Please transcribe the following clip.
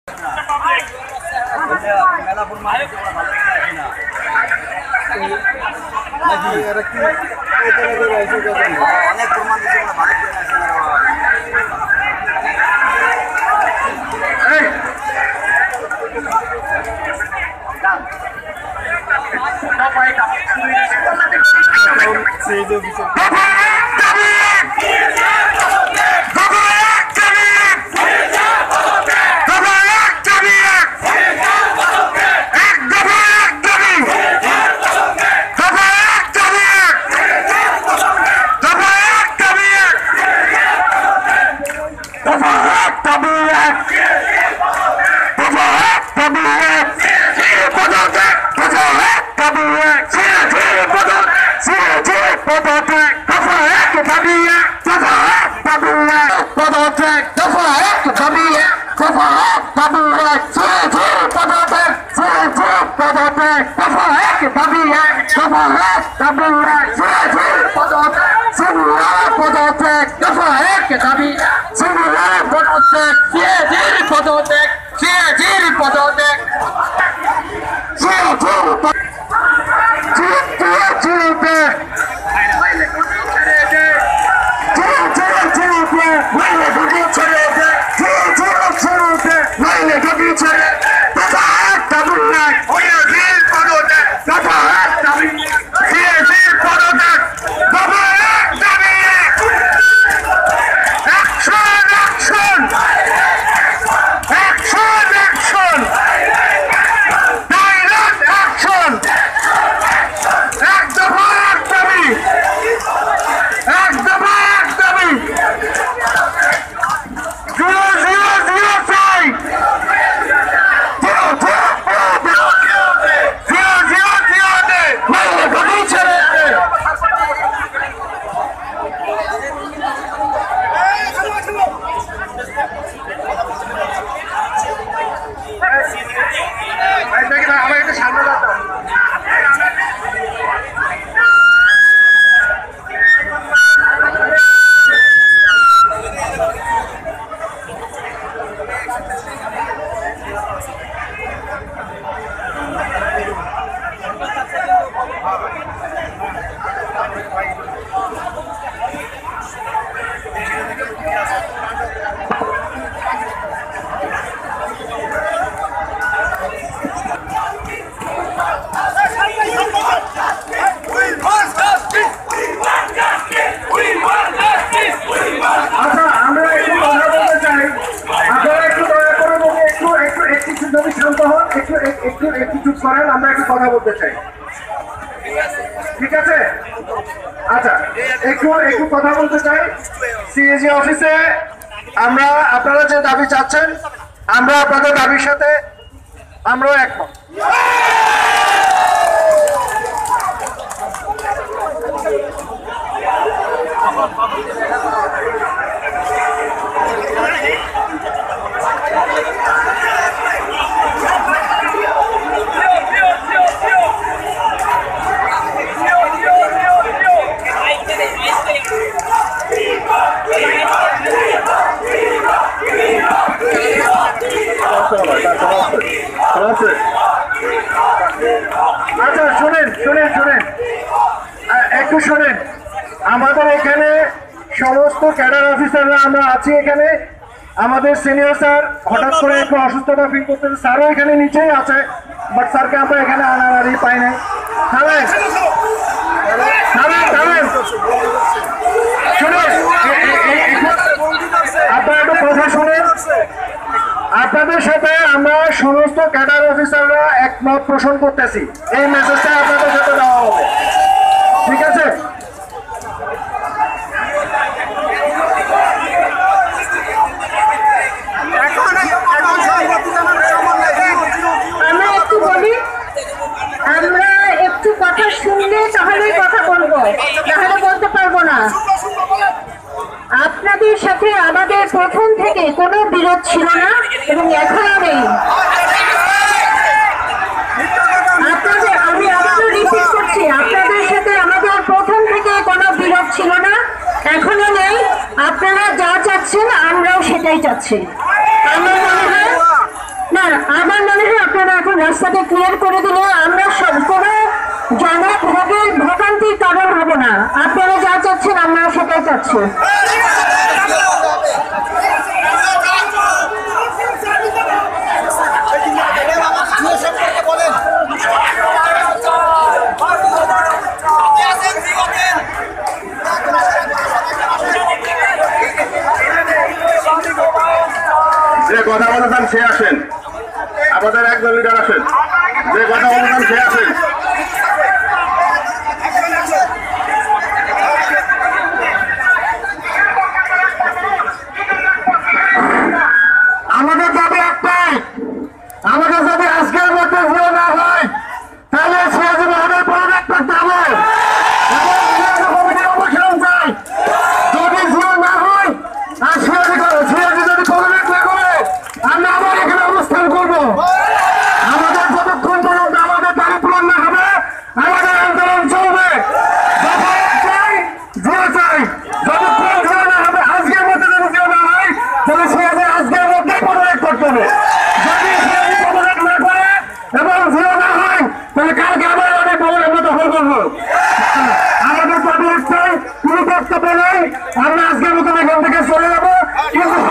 CAG অফিসে আমরা আপনারা যে দাবি চাচ্ছেন আমরা আপনাদের দাবির সাথে আমরাও একমত। আচ্ছা শুনেন শুনেন শুনেন একটু শোনেন, আমাদের এখানে সমস্ত ক্যাডার অফিসাররা আমরা আছি এখানে। আমাদের সিনিয়র স্যার হঠাৎ করে একটু অসুস্থতা ফিল করতেছে, স্যারও এখানে নিচেই আছে, বাট স্যারকে আমরা এখানে আনাড়ি পাই নাই। আপনারা একটু কথা শুনেন, আপনাদের সাথে আমরা সমস্ত ক্যাডার অফিসাররা একমত পোষণ করতেছি, এই মেসেজটা আপনাদের সাথে দেওয়া হবে, ঠিক আছে? আমরা একটু বলি, আমরা একটু কথা শুনলে তাহলেই কথা বলবো, তাহলে বলতে পারবো না। আপনাদের সাথে আমাদের প্রথম থেকে কোনো বিরোধ ছিল না এবং এখনো নেই। আমি আবারও রিপিট করছি, আপনাদের সাথে আমাদের প্রথম থেকে কোনো বিরোধ ছিল না, এখনো নেই। আপনারা যা চাচ্ছেন আমরাও সেটাই চাচ্ছি। আমার মনে হয় রাস্তাটা ক্লিয়ার করে দিলে আমরা সব কোনো ভোগান্তির কারণ হব না। আপনারা যা চাচ্ছেন আমরা সেটাই চাচ্ছি। যে কথা বলতেন সে আসেন, আমাদের একজন লিডার আসেন, যে কথা বলতেন সে আসেন। আমাদের দাবি একটাই, আমাদের যদি আজকের মধ্যে ভুল না হয় তাহলে সিরাজুল হকের পদত্যাগ করতে হবে এবং কমিটির অবসান চাই। যদি ভুল না হয় আর সিরাজি যদি পদত্যাগ না করে আমরা আবার এখানে অবস্থান করবো। আমাদের যতক্ষণ পর্যন্ত আমাদের দাবি পূরণ না হবে আমাদের আন্দোলন চলবে। চাই যতক্ষণ জোর না হবে, আজকের মধ্যে যদি জোর না হয় তাহলে সিরাজি আজকের মধ্যে পদত্যাগ করতে হবে। যদি সিরাজি পদত্যাগ না করে এবং জোর না হয় তাহলে কালকে আবার অনেক ভবন আমরা দখল করবো। আমাদের দাবি একটাই, কোনো বক্তব্য নেই, আমরা আজকের মতন এখান থেকে চলে যাবো। কিন্তু